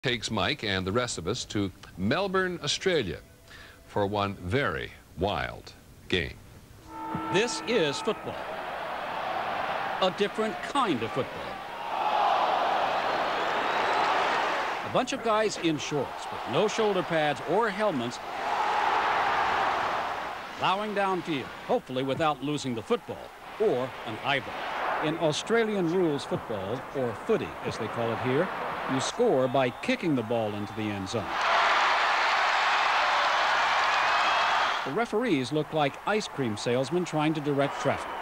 Takes Mike and the rest of us to Melbourne, Australia for one very wild game. This is football. A different kind of football. A bunch of guys in shorts with no shoulder pads or helmets plowing downfield, hopefully without losing the football or an eyeball. In Australian rules football, or footy as they call it here, you score by kicking the ball into the end zone. The referees look like ice cream salesmen trying to direct traffic.